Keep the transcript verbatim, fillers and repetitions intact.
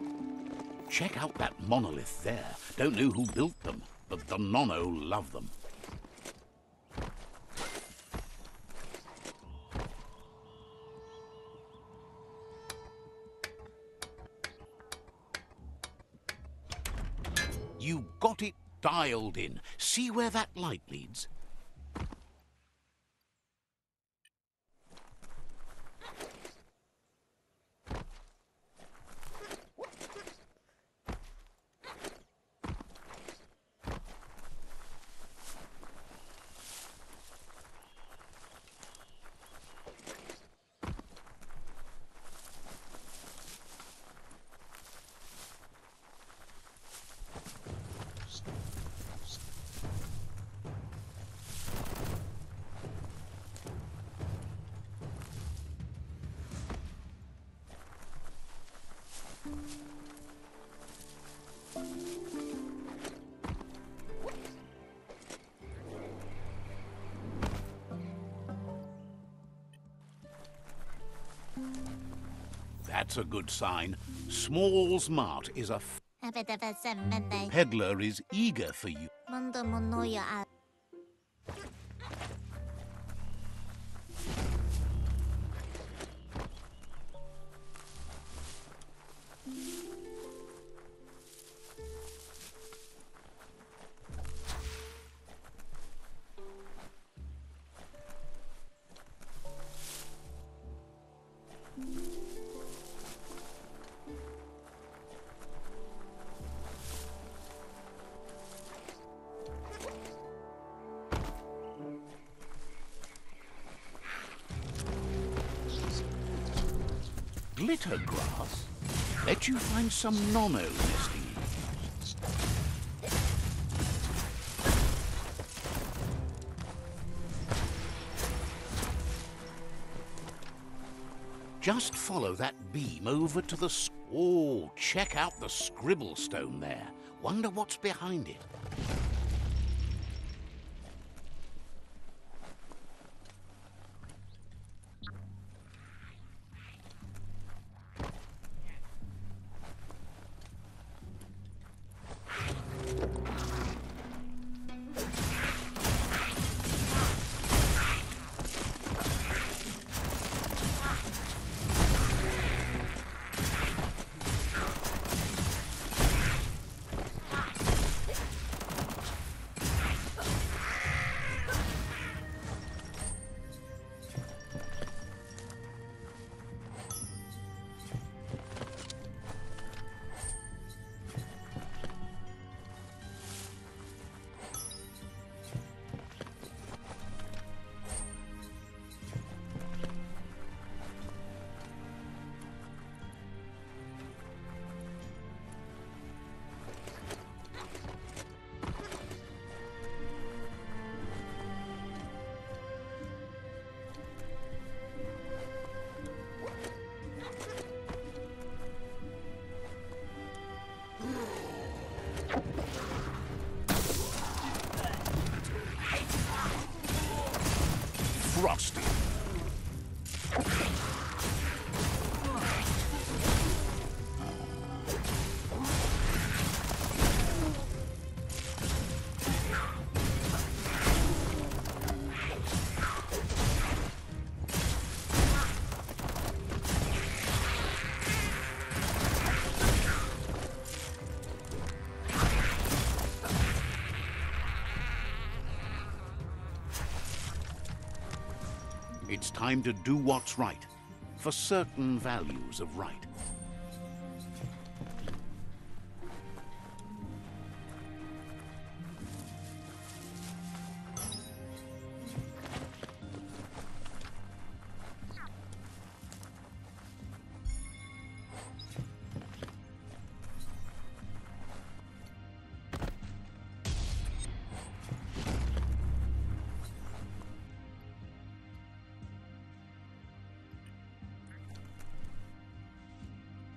Check out that monolith there. Don't know who built them, but the Nono love them. You got it dialed in. See where that light leads? That's a good sign. Small's Mart is a f peddler is eager for you. Glitter grass? Bet you find some Nono nesting. Just follow that beam over to the... Oh, check out the scribble stone there. Wonder what's behind it. Frosty. It's time to do what's right, for certain values of right.